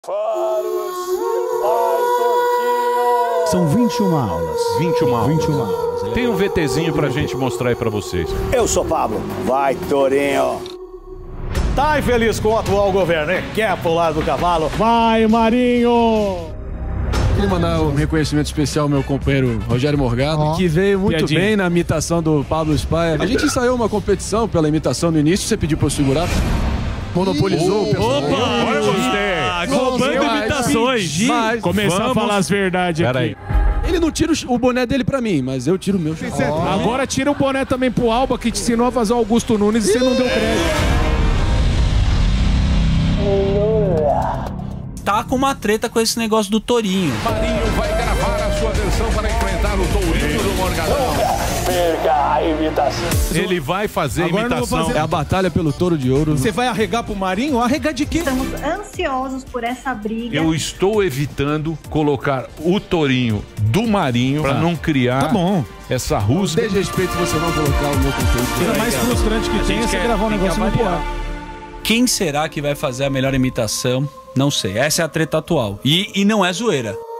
Faros, vai, Torquinho! São 21 aulas. 21 aulas. 21 aulas. Tem um VTzinho pra gente mostrar aí pra vocês. Eu sou Pablo. Vai, Torinho! Tá infeliz com o atual governo, hein? Quer pular do cavalo? Vai, Marinho! Queria mandar um reconhecimento especial ao meu companheiro Rogério Morgado, que veio muito bem na imitação do Pablo Spy. A gente ensaiou uma competição pela imitação no início, você pediu pra eu segurar. Monopolizou o pessoal. Agora eu gostei. Roubando imitações. Começar a falar as verdades aqui. Peraí. Ele não tira o boné dele pra mim, mas eu tiro o meu. Agora tira o boné também pro Alba, que te ensinou a fazer o Augusto Nunes e você não deu crédito. Tá com uma treta com esse negócio do Torinho. Marinho vai gravar a sua versão para enfrentar o Tourinho do Morgadão. Perca a imitação. Ele vai fazer Agora eu não vou imitação. fazer. É a batalha pelo touro de ouro. Você vai arregar pro Marinho? Arregar de quê? Estamos ansiosos por essa briga. Eu estou evitando colocar o Tourinho do Marinho pra não criar Tá bom. essa rusga. Desrespeito se você não colocar o meu conteúdo. Coisa mais frustrante que tem é você gravar um negócio no ar. Quem será que vai fazer a melhor imitação? Não sei. Essa é a treta atual. E não é zoeira.